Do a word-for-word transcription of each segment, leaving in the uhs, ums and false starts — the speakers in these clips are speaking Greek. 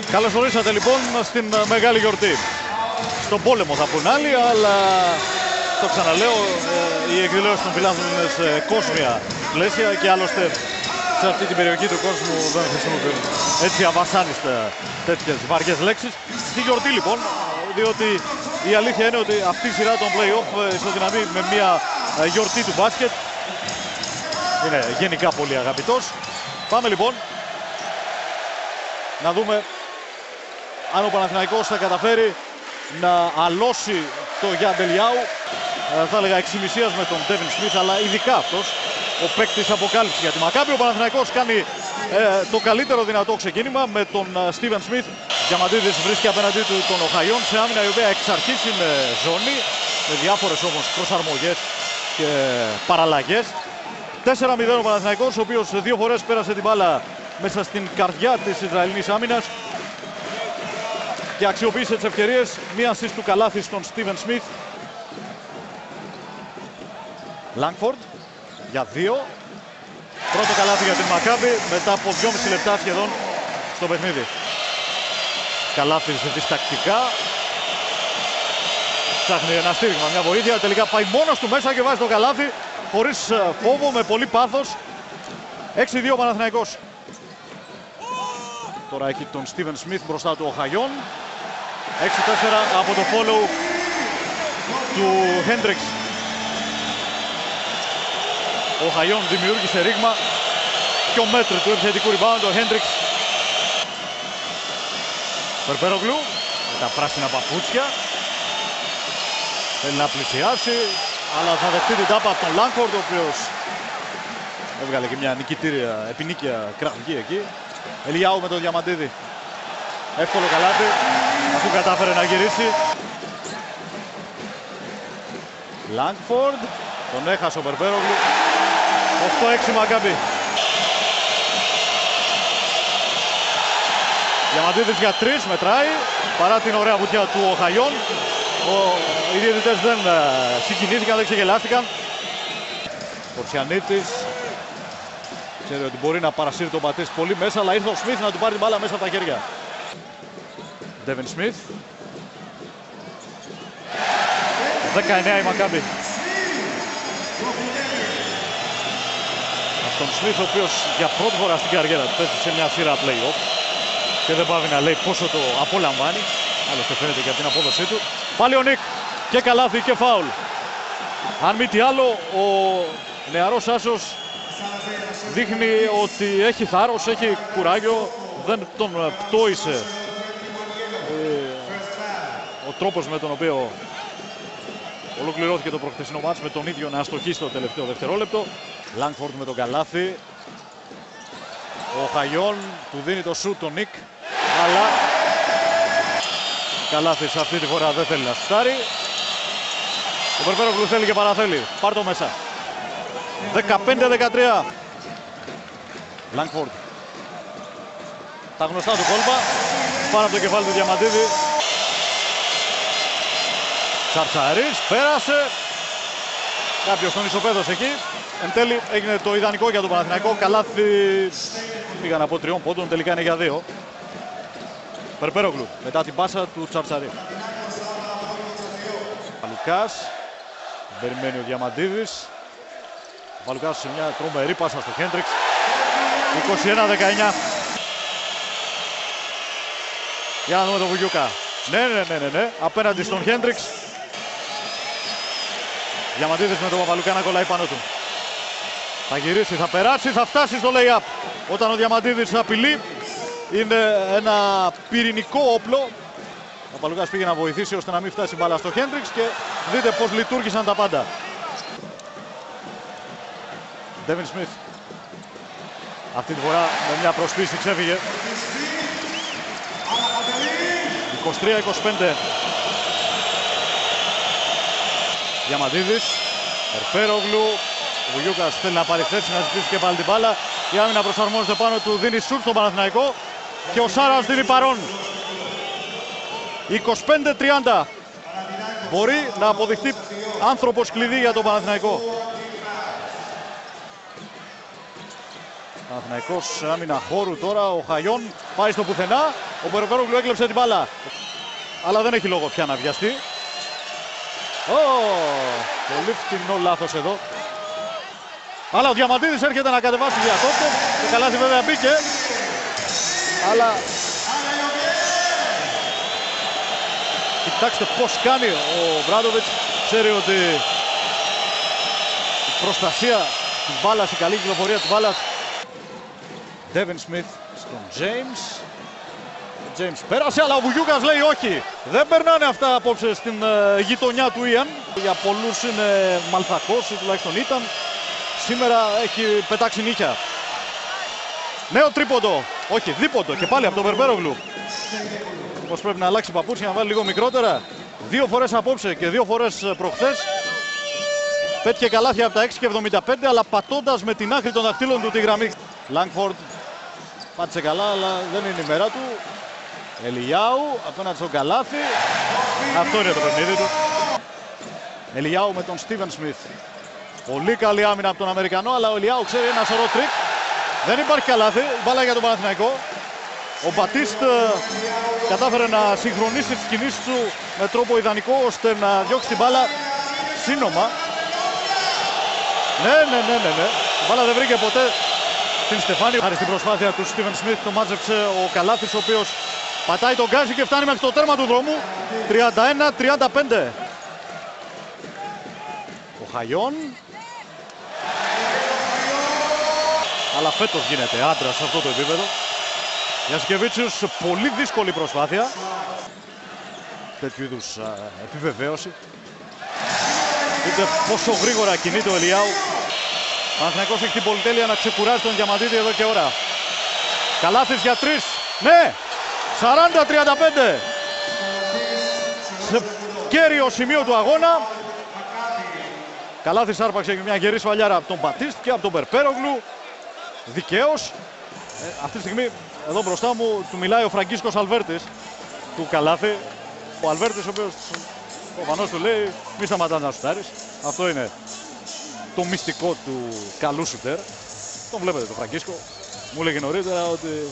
Καλώς ορίσατε λοιπόν στην μεγάλη γιορτή. Στον πόλεμο θα πουν άλλοι, αλλά το ξαναλέω, οι εκδηλώσεις των φιλάθλων είναι σε κόσμια πλαίσια και άλλωστε σε αυτή την περιοχή του κόσμου δεν χρησιμοποιούν έτσι αβασάνιστα τέτοιες βαριές λέξεις. Στη γιορτή λοιπόν, διότι η αλήθεια είναι ότι αυτή η σειρά των play-off ισοδυναμεί με μια γιορτή του μπάσκετ. Είναι γενικά πολύ αγαπητός. Πάμε λοιπόν να δούμε αν ο Παναθηναϊκός θα καταφέρει να αλώσει το Γιαντελιάου, θα έλεγα εξημισίας με τον Ντέβιν Σμιθ, αλλά ειδικά αυτός ο παίκτης αποκάλυψη για τη Μακάμπι. Ο Παναθηναϊκός κάνει ε, το καλύτερο δυνατό ξεκίνημα με τον Στίβεν Σμιθ. Διαμαντίδης βρίσκει απέναντί του τον Οχαϊόν σε άμυνα η οποία εξ αρχής είναι ζώνη, με διάφορες όμως προσαρμογές και παραλλαγές. τέσσερα μηδέν ο Παναθηναϊκός, ο οποίος δύο φορές πέρασε την μπάλα μέσα στην καρδιά της Ισραηλινής άμυνας και αξιοποίησε τις ευκαιρίες. Μία assist του καλάθι στον Στίβεν Σμιθ. Λάνγκφορντ για δύο. Πρώτο καλάθι για την Μακάμπι μετά από δυόμιση λεπτά σχεδόν στο παιχνίδι. Καλάθι διστακτικά. Ψάχνει ένα στήριγμα, μια βοήθεια. Τελικά πάει μόνος του μέσα και βάζει το καλάθι χωρίς φόβο, με πολύ πάθος. έξι δύο Παναθηναϊκός. Τώρα έχει τον Στίβεν Σμιθ μπροστά του Οχαϊόν. έξι τέσσερα από το follow του Χέντριξ. Ο Οχαϊόν δημιούργησε ρήγμα. Πιο μέτρο του επιθετικού rebound ο Χέντριξ. Περπέρογλου με τα πράσινα παπούτσια. Θέλει να πλησιάσει, αλλά θα δεχτεί την τάπα από τον Λάνγκφορντ, ο οποίος έβγαλε και μια νικητήρια, επινίκια κραυγή εκεί. Ελιάου με τον Διαμαντίδη. Εύκολο καλάθι, αφού κατάφερε να γυρίσει. Λάνγκφορντ, τον έχασε ο Περπέρογλου. οκτώ έξι Μακάμπι. Διαμαντίδης για τρεις, μετράει, παρά την ωραία βουτιά του Οχαϊόν. Οι διαιτητές δεν συγκινήθηκαν, δεν ξεγελάστηκαν. Πορτσιανίτης ξέρει ότι μπορεί να παρασύρει τον Μπατίστη πολύ μέσα, αλλά ήρθε ο Σμιθ να του πάρει την μπάλα μέσα από τα χέρια. Ντέβιν Σμιθ. δεκαεννέα η Μακάμπι. Τον Σμιθ, ο οποίος για πρώτη φορά στην καριέρα του παίζει σε μια σειρά play-off και δεν πάβει να λέει πόσο το απολαμβάνει. Άλλωστε φαίνεται και από την απόδοσή του. Πάλι ο Νικ και καλάθι και φάουλ. Αν μη τι άλλο, ο νεαρός άσος δείχνει ότι έχει θάρρος, έχει κουράγιο. Δεν τον πτώησε ο τρόπος με τον οποίο ολοκληρώθηκε το προχθεσινό μάτς, με τον ίδιο να αστοχίσει το τελευταίο δευτερόλεπτο. Λάνγκφορντ με τον καλάθι. Ο Οχαϊόν του δίνει το σουτ τον Νικ, αλλά καλάθι αυτή τη φορά δεν θέλει να σουτάρει. Ο Περπέρογλου θέλει και παραθέλει. Πάρ' το μέσα. δεκαπέντε δεκατρία. Λάνγκφορντ. Τα γνωστά του κόλπα. Πάνω από το κεφάλι του Διαμαντίδη. Τσαρτσαρής, πέρασε. Κάποιος τον ισοπαίδωσε εκεί. Εν τέλει έγινε το ιδανικό για τον Παναθηναϊκό. Καλάθι, πήγαν από τριών πόντων, τελικά είναι για δύο. Περπέρογλου μετά την πάσα του Τσαρτσαρή. Παλουκάς. Περιμένει ο Διαμαντίδης. Ο Παλουκάς σε μια τρομερή πάσα στο Χέντριξ. είκοσι ένα δεκαεννιά. Για να δούμε τον Βουγιούκα. Ναι, ναι, ναι, ναι, ναι. Απέναντι στον Χέντριξ. Διαμαντίδης με τον Παπαλουκά να κολλάει πάνω του. Θα γυρίσει, θα περάσει, θα φτάσει στο lay-up. Όταν ο Διαμαντίδης απειλεί, είναι ένα πυρηνικό όπλο. Ο Παπαλουκάς πήγε να βοηθήσει ώστε να μην φτάσει μπάλα στο Χέντριξ και δείτε πώς λειτουργήσαν τα πάντα. Ντέβιν Σμιθ. Αυτή τη φορά με μια προσποίηση ξέφυγε. είκοσι τρία είκοσι πέντε. Διαμαντίδης. Περπέρογλου. Ο Βουγιούκας θέλει να πάρει θέση, να ζητήσει και πάλι την μπάλα. Η άμυνα προσαρμόζεται πάνω του, δίνει σουτ στον Παναθηναϊκό. Και ο Σάρας δίνει παρόν. είκοσι πέντε τριάντα. Μπορεί να αποδειχτεί άνθρωπος κλειδί για τον Παναθηναϊκό. Παναθηναϊκός άμυνα χώρου τώρα, ο Χαϊόν πάει στο πουθενά, ο Περπέρογλου έκλεψε την μπάλα. Αλλά δεν έχει λόγο πια να βιαστεί. Oh, πολύ φτηνό λάθος εδώ. Αλλά ο Διαμαντίδης έρχεται να κατεβάσει διακόπτω. Το καλάθι βέβαια μπήκε. Αλλά κοιτάξτε πώς κάνει ο Βράντοβιτς. Ξέρει ότι η προστασία της μπάλας, η καλή κυκλοφορία της μπάλας. Ντέβιν Σμιθ στον James. Ο James πέρασε, αλλά ο Βουγιούκας λέει όχι. Δεν περνάνε αυτά απόψε στην uh, γειτονιά του Ιαν. Για πολλούς είναι μαλθακός, ή τουλάχιστον ήταν. Σήμερα έχει πετάξει νύχια. Νέο τρίποντο. Όχι, δίποντο. Και πάλι από τον Περπέρογλου. Πως πρέπει να αλλάξει παπούτσια, να βάλει λίγο μικρότερα. Δύο φορές απόψε και δύο φορές προχθές. Πέτυχε καλάθια από τα έξι και εβδομήντα πέντε, αλλά πατώντας με την άκρη των δαχτύλων του τη γραμμή. Λάγκφορντ πάτησε καλά, αλλά δεν είναι η μέρα του. Ελιάου απέναντι στον καλάθι. Αυτό είναι το παιχνίδι του. Ελιάου με τον Στίβεν Σμιθ. Πολύ καλή άμυνα από τον Αμερικανό, αλλά ο Ελιάου ξέρει ένα σωρό τρίκ. Δεν υπάρχει καλάθι, μπάλα για τον Παναθηναϊκό. Ο Μπατίστ κατάφερε να συγχρονίσει τις κινήσεις του με τρόπο ιδανικό, ώστε να διώξει την μπάλα σύνομα. Ναι, ναι, ναι, ναι, ναι. Η μπάλα δεν βρήκε ποτέ την Στεφάνη. Χάρη στην προσπάθεια του Στίβεν Σμιθ το μάζεψε ο Καλάθης, ο οποίος πατάει τον γκάζι και φτάνει μέχρι το τέρμα του δρόμου. τριάντα ένα τριάντα πέντε. Ο Χαϊόν. Αλλά φέτος γίνεται άντρας σε αυτό το επίπεδο. Γιασκεβίτσιους, πολύ δύσκολη προσπάθεια. Τέτοιου είδους επιβεβαίωση. Δείτε πόσο γρήγορα κινείται ο Ελιάου. Ο Παναθηναϊκός έχει την πολυτέλεια να ξεκουράζει τον Διαμαντίδη εδώ και ώρα. Καλάθης για τρεις. Ναι! σαράντα τριάντα πέντε. Σε κέριο σημείο του αγώνα. Καλάθης άρπαξε μια γερή σφαλιάρα από τον Μπατίστ και από τον Περπέρογλου. Δικαίως. Ε, αυτή τη στιγμή εδώ μπροστά μου του μιλάει ο Φραγκίσκος Αλβέρτης του Καλάθη. Ο Αλβέρτης ο οποίος προφανώς του λέει μη σταματάς να σουτάρεις. Αυτό είναι το μυστικό του καλού σουτέρ. Τον βλέπετε τον Φραγκίσκο. Μου έλεγε νωρίτερα ότι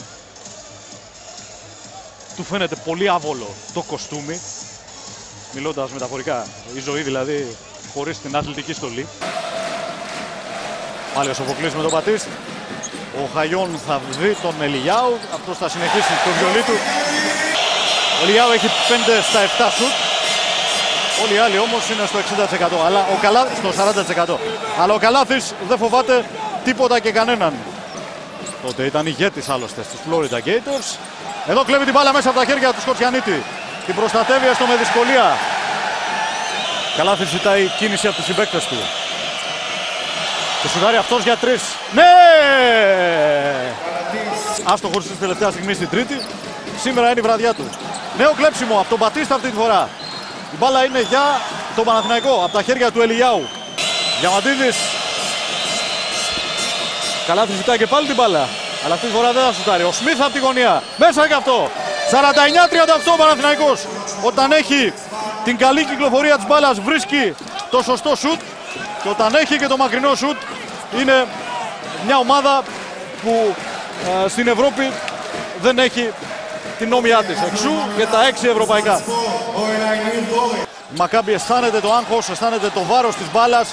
του φαίνεται πολύ άβολο το κοστούμι. Μιλώντας μεταφορικά, η ζωή δηλαδή χωρίς την αθλητική στολή. Πάλι ο Σοφοκλής με τον Μπατίστ. Ο Χαϊόν θα δει τον Ελιάου. Αυτός θα συνεχίσει το βιολί του. Ο Ελιάου έχει πέντε στα επτά σουτ. Όλοι οι άλλοι όμως είναι στο εξήντα τοις εκατό. Αλλά ο Καλάθης στο σαράντα τοις εκατό. Αλλά ο Καλάθης δεν φοβάται τίποτα και κανέναν. Τότε ήταν ηγέτης άλλωστε στους Florida Gators. Εδώ κλέβει την μπάλα μέσα από τα χέρια του Σκοτσιανίτη. Την προστατεύει έστω με δυσκολία. Καλάθης ζητάει κίνηση από τους συμπαίκτες του. Και σουτάρει αυτός για τρεις. Ναι! Άστοχος στη τελευταία στιγμή στην τρίτη. Σήμερα είναι η βραδιά του. Νέο κλέψιμο από τον Μπατίστα αυτή τη φορά. Η μπάλα είναι για τον Παναθηναϊκό από τα χέρια του Ελιάου. Διαμαντίδης. Καλάθης ζητάει και πάλι την μπάλα. Αλλά αυτή τη φορά δεν θα σουτάρει. Ο Σμιθ από τη γωνία. Μέσα και αυτό. σαράντα εννιά τριάντα οκτώ ο Παναθηναϊκός. Όταν έχει την καλή κυκλοφορία της μπάλας βρίσκει το σωστό σουτ. Και όταν έχει και το μακρινό σουτ είναι μια ομάδα που ε, στην Ευρώπη δεν έχει την νόμια της. Εξού και τα έξι ευρωπαϊκά. Η Μακάμπι αισθάνεται το άγχος, αισθάνεται το βάρος της μπάλας.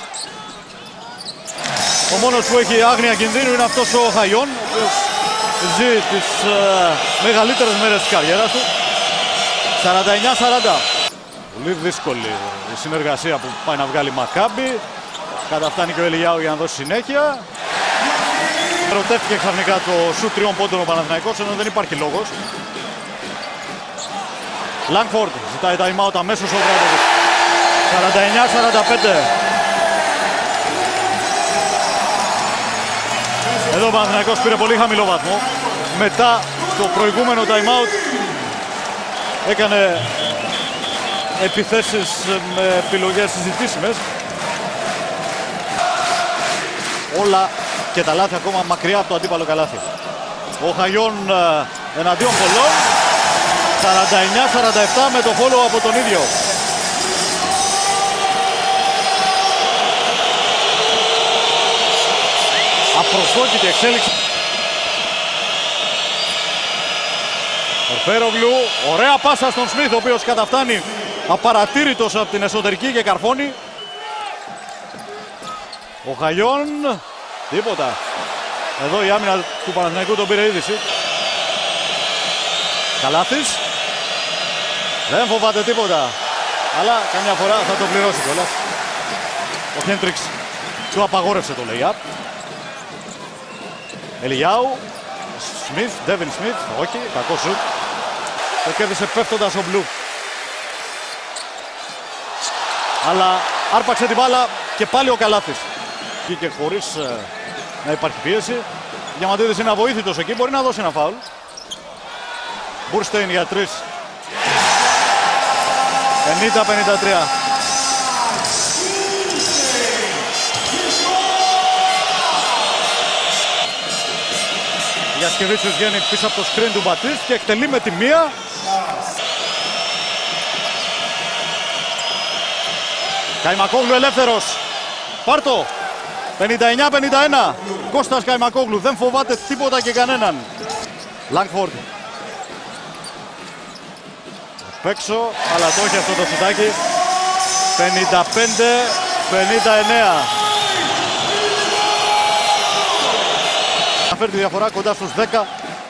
Ο μόνος που έχει άγνοια κινδύνου είναι αυτός ο Χαϊόν, ο οποίος ζει τις ε, μεγαλύτερες μέρες της καριέρας του. σαράντα εννιά σαράντα. Πολύ δύσκολη η συνεργασία που πάει να βγάλει η Μακάμπι. Καταφτάνει και ο Ελιάου για να δώσει συνέχεια. Ερωτεύτηκε ξαφνικά το σουτ τριών πόντων ο Παναθηναϊκός, ενώ δεν υπάρχει λόγος. Λάγκφορντ ζητάει time out αμέσως ο Βράντοβιτς. σαράντα εννιά σαράντα πέντε. Εδώ ο Παναθηναϊκός πήρε πολύ χαμηλό βαθμό. Μετά το προηγούμενο time out έκανε επιθέσεις με επιλογές συζητήσιμες. Όλα και τα λάθη ακόμα μακριά από το αντίπαλο καλάθι. Ο Χαϊόν εναντίον πολλών. σαράντα εννιά σαράντα επτά με το follow από τον ίδιο. Απροσδόκητη εξέλιξη. Μπέρογλου, ωραία πάσα στον Σμιθ, ο οποίος καταφτάνει απαρατήρητος από την εσωτερική και καρφώνει. Ο Χαγιών, τίποτα. Εδώ η άμυνα του Παναθηναϊκού τον πήρε είδηση. Καλάθης, δεν φοβάται τίποτα, αλλά καμιά φορά θα το πληρώσει κιόλας. Ο Χέντριξ του απαγόρευσε το lay-up. Ελιάου, Σμιθ, Ντέβιν Σμιθ, όχι, κακό σουτ. Το κέρδισε πέφτοντας ο Μπλου. Αλλά άρπαξε την μπάλα και πάλι ο Καλάθης. Και χωρίς ε, να υπάρχει πίεση. Διαμαντίδης είναι αβοήθητος εκεί, μπορεί να δώσει ένα φάουλ. Μπουρστέιν για τρεις. ενενήντα πενήντα τρία. Γιασκεβίτσιος βγαίνει πίσω από το screen του Μπατίστ και εκτελεί με τη μία. Καϊμακόγλου ελεύθερος. Πάρτο. πενήντα εννιά πενήντα ένα. Κώστας Καϊμακόγλου. Δεν φοβάται τίποτα και κανέναν. Λάγκφορντ. Παίξω, αλλά το έχει αυτό το σουτάκι. πενήντα πέντε πενήντα εννέα. Να φέρει τη διαφορά κοντά στους δέκα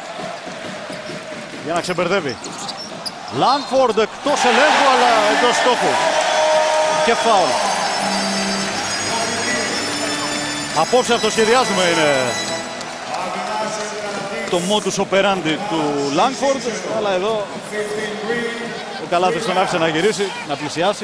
για να ξεμπερδεύει. Λάγκφορντ εκτός ελέγχου, αλλά εντός στόχου. Και φάουλ. Απόψε αυτοσχεδιάζουμε είναι το modus operandi του Λάγκφορντ, αλλά εδώ ο Καλάθης τον άφησε να γυρίσει, να πλησιάσει.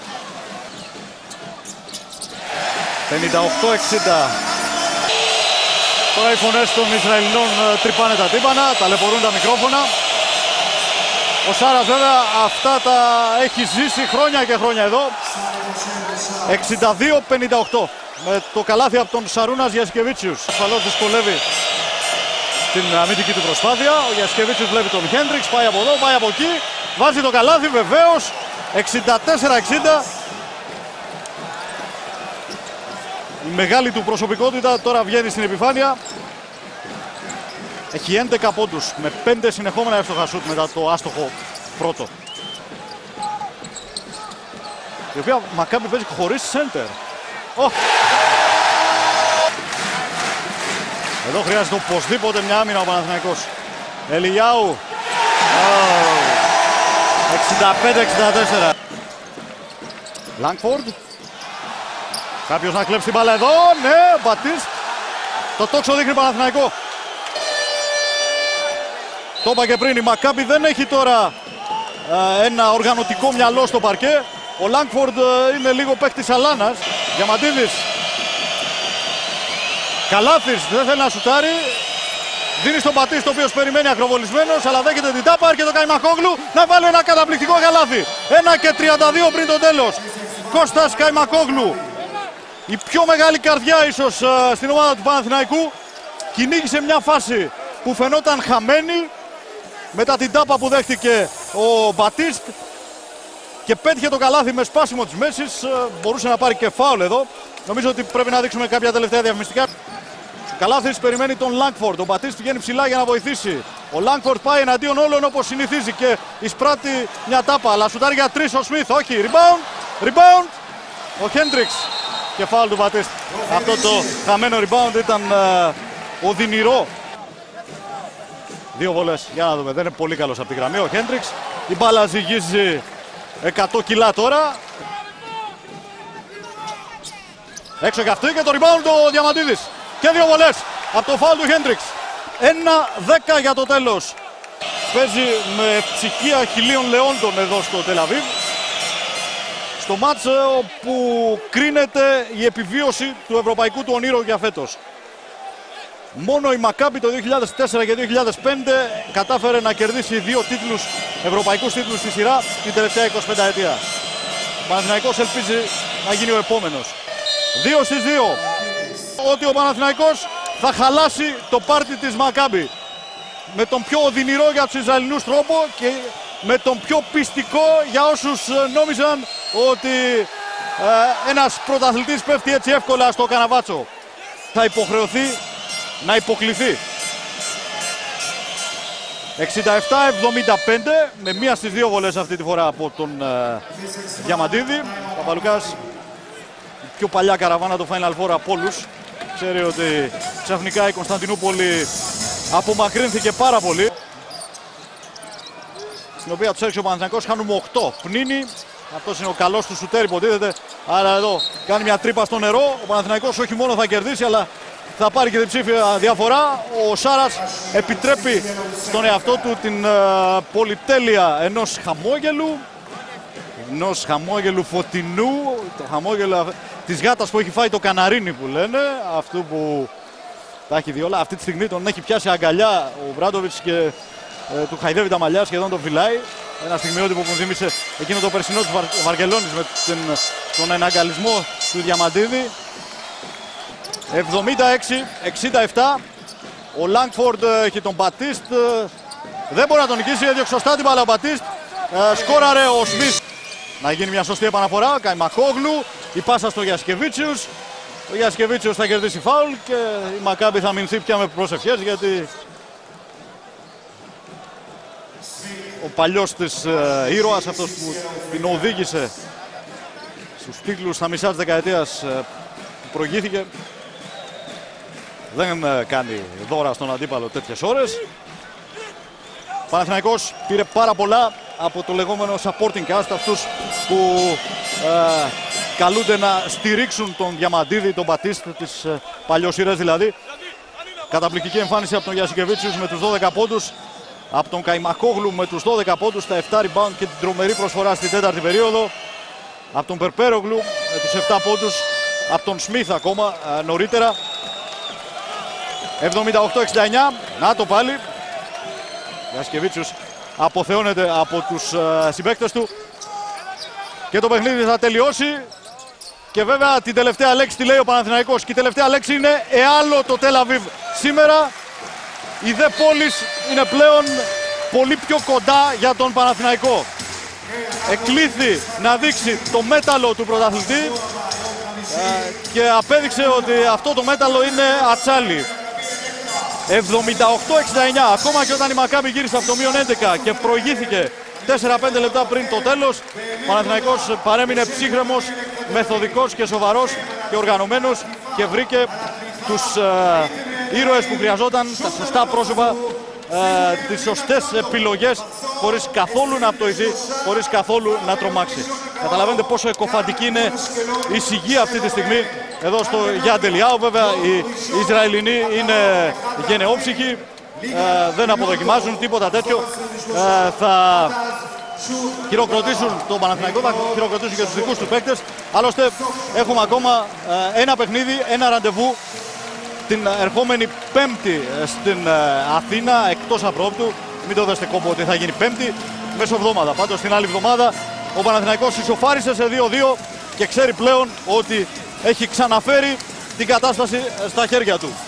πενήντα οκτώ εξήντα. Τώρα οι φωνές των Ισραηλινών τρυπάνε τα τύμπανα, ταλαιπωρούν τα μικρόφωνα. Ο Σάρας βέβαια αυτά τα έχει ζήσει χρόνια και χρόνια εδώ. εξήντα δύο πενήντα οκτώ. Με το καλάθι από τον Σαρούνας Γιασκεβίτσιους. Ασφαλώς δυσκολεύει την αμυντική του προσπάθεια. Ο Γιασκεβίτσιους βλέπει τον Χέντριξ, πάει από εδώ, πάει από εκεί. Βάζει το καλάθι βεβαίως. εξήντα τέσσερα εξήντα. Η μεγάλη του προσωπικότητα τώρα βγαίνει στην επιφάνεια. Έχει έντεκα πόντους με πέντε συνεχόμενα εύστοχα σουτ μετά το άστοχο πρώτο. Η οποία Μακάμπι παίζει χωρίς center. Oh. Εδώ χρειάζεται οπωσδήποτε μια άμυνα ο Παναθηναϊκός. Ελιάου. Oh. εξήντα πέντε εξήντα τέσσερα. Λάγκφορντ. Κάποιος να κλέψει την μπάλα εδώ. Ναι, Μπατίστ. Το τόξο δείχνει Παναθηναϊκό. Το είπα και πριν, η Μακάμπι δεν έχει τώρα ε, ένα οργανωτικό μυαλό στο παρκέ. Ο Λάγκφορντ ε, είναι λίγο παίκτης αλάνας. Διαμαντίδης. Καλάθης δεν θέλει να σουτάρει. Δίνει στον Μπατίστ, ο οποίος περιμένει ακροβολισμένος, αλλά δέχεται την τάπα. Έρχεται ο Καϊμακόγλου να βάλει ένα καταπληκτικό καλάθι. ένα και τριάντα δύο πριν το τέλος. Κώστας Καϊμακόγλου. Η πιο μεγάλη καρδιά ίσως ε, στην ομάδα του Παναθηναϊκού. Κυνήγησε μια φάση που φαινόταν χαμένη μετά την τάπα που δέχτηκε ο Μπατίστ και πέτυχε το καλάθι με σπάσιμο της μέσης. Ε, μπορούσε να πάρει και φάουλ εδώ. Νομίζω ότι πρέπει να δείξουμε κάποια τελευταία διαφημιστικά. Ο Καλάθης περιμένει τον Λάγκφορντ. Ο Μπατίστ βγαίνει ψηλά για να βοηθήσει. Ο Λάγκφορντ πάει εναντίον όλων όπως συνηθίζει και εισπράττει μια τάπα. Αλλά σουτάρει για τρεις ο Σμιθ. Όχι, rebound, rebound. Ο Χέντριξ και φάουλ του Μπατίστ. Αυτό το χαμένο rebound ήταν uh, οδυνηρό. Δύο βολές, για να δούμε, δεν είναι πολύ καλός από τη γραμμή ο Χέντριξ. Η μπάλα ζυγίζει εκατό κιλά τώρα. Έξω και αυτή και το rebound ο Διαμαντίδης. Και δύο βολές από το φάουλ του Χέντριξ. ένα δέκα για το τέλος. Παίζει με ψυχία χιλίων λεόντων εδώ στο Τελαβίβ. Στο μάτς όπου κρίνεται η επιβίωση του ευρωπαϊκού του ονείρου για φέτος. Μόνο η Μακάμπι το δύο χιλιάδες τέσσερα και δύο χιλιάδες πέντε κατάφερε να κερδίσει δύο τίτλους, ευρωπαϊκούς τίτλους στη σειρά την τελευταία εικοσιπενταετία. Ο Παναθηναϊκός ελπίζει να γίνει ο επόμενος. δύο στις δύο. Ότι ο Παναθηναϊκός θα χαλάσει το πάρτι της Μακάμπι. Με τον πιο οδυνηρό για τους Ισραηλινούς τρόπο και με τον πιο πιστικό για όσους νόμιζαν ότι ε, ένας πρωταθλητής πέφτει έτσι εύκολα στο καναβάτσο. Θα υποχρεωθεί να υποκληθεί. εξήντα επτά εβδομήντα πέντε, με μία στις δύο βολές αυτή τη φορά από τον ε, Διαμαντίδη. Ο Παπαλουκάς, η πιο παλιά καραβάνα του Final Four από όλους, ξέρει ότι ξαφνικά η Κωνσταντινούπολη απομακρύνθηκε πάρα πολύ. Στην οποία τους έρχεται ο Παναθηναϊκός, χάνουμε οκτώ. Πνίνει, αυτός είναι ο καλός του σουτέρ υποτίθεται, άρα εδώ κάνει μια τρύπα στο νερό. Ο Παναθηναϊκός όχι μόνο θα κερδίσει, αλλά θα πάρει και διψήφια διαφορά. Ο Σάρας επιτρέπει στον εαυτό του την uh, πολυτέλεια ενός χαμόγελου. Ενός χαμόγελου φωτεινού. Το χαμόγελο της γάτας που έχει φάει το καναρίνι που λένε. Αυτού που τα έχει δει όλα. Αυτή τη στιγμή τον έχει πιάσει αγκαλιά ο Μπράντοβιτς και ε, του χαϊδεύει τα μαλλιά, σχεδόν τον φυλάει. Ένα στιγμιότυπο που μου θύμισε εκείνο το περσινό της Βαρ... Βαρκελόνης με την, τον εναγκαλισμό του Διαμαντίδη. εβδομήντα έξι εξήντα επτά. Ο Λάγκφορντ έχει τον Μπατίστ. Δεν μπορεί να τον νικήσει, έδιωξε σωστά την μπάλα ο Μπατίστ. Ε, σκόραρε ο Σμιθ. Να γίνει μια σωστή επαναφορά. Καϊμακόγλου. Η πάσα στο Γιασκεβίτσιους. Ο Γιασκεβίτσιους θα κερδίσει φάουλ και η Μακάμπι θα μηνθεί πια με προσευχές, γιατί ο παλιός της ε, ήρωας, αυτός που την οδήγησε στους τίτλους στα μισά της δεκαετίας ε, που προηγήθηκε, δεν ε, κάνει δώρα στον αντίπαλο τέτοιες ώρες. Ο Παναθηναϊκός πήρε πάρα πολλά από το λεγόμενο supporting cast, αυτούς που ε, καλούνται να στηρίξουν τον Διαμαντίδη, τον Μπατίστ, τις ε, παλιοσύρες δηλαδή. Καταπληκτική εμφάνιση από τον Γιασικεβίτσιους με τους δώδεκα πόντους, από τον Καϊμακόγλου με τους δώδεκα πόντους, τα επτά rebound και την τρομερή προσφορά στην τέταρτη περίοδο. Από τον Περπέρογλου με τους επτά πόντους, από τον Σμιθ ακόμα ε, νωρίτερα. εβδομήντα οκτώ εξήντα εννιά, να το πάλι. Γιασκεβίτσιους αποθεώνεται από τους ε, συμπαίκτες του και το παιχνίδι θα τελειώσει. Και βέβαια την τελευταία λέξη τη λέει ο Παναθηναϊκός, και η τελευταία λέξη είναι εάλλο το Τελ Αβίβ. Σήμερα η δε πόλης είναι πλέον πολύ πιο κοντά για τον Παναθηναϊκό. Εκλήθη να δείξει το μέταλλο του πρωταθλητή ε, και απέδειξε ότι αυτό το μέταλλο είναι ατσάλι. εβδομήντα οκτώ εξήντα εννιά, ακόμα και όταν η Μακάμπι γύρισε από το μείον έντεκα και προηγήθηκε τέσσερα πέντε λεπτά πριν το τέλος, ο Παναθηναϊκός παρέμεινε ψύχρεμος, μεθοδικός και σοβαρός και οργανωμένος και βρήκε τους ε, ήρωες που χρειαζόταν, τα σωστά πρόσωπα, ε, τις σωστές επιλογές, χωρίς καθόλου να πτωηθεί, χωρίς καθόλου να τρομάξει. Καταλαβαίνετε πόσο εκοφαντική είναι η σιγή αυτή τη στιγμή εδώ στο Γιαντελιάου. Βέβαια οι Ισραηλινοί είναι γενναιόψυχοι, ε, δεν αποδοκιμάζουν τίποτα τέτοιο. Ε, θα χειροκροτήσουν τον Παναθηναϊκό, θα χειροκροτήσουν και τους δικούς του παίκτες. Άλλωστε έχουμε ακόμα ε, ένα παιχνίδι, ένα ραντεβού την ερχόμενη Πέμπτη στην ε, Αθήνα, εκτός απρόπτου. Μην το δέστε κόμπο ότι θα γίνει Πέμπτη, μεσοβδόμαδα. Πάντως την άλλη εβδομάδα ο Παναθηναϊκός ισοφάρισε σε δύο δύο και ξέρει πλέον ότι έχει ξαναφέρει την κατάσταση στα χέρια του.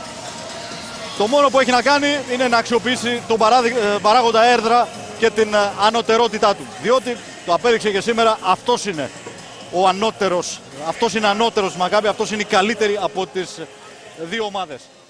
Το μόνο που έχει να κάνει είναι να αξιοποιήσει τον παράγοντα έρδρα και την ανωτερότητά του. Διότι το απέδειξε και σήμερα, αυτός είναι ο ανώτερος, αυτός είναι ανώτερος Μακάμπι, αυτός είναι η καλύτερη από τις δύο ομάδες.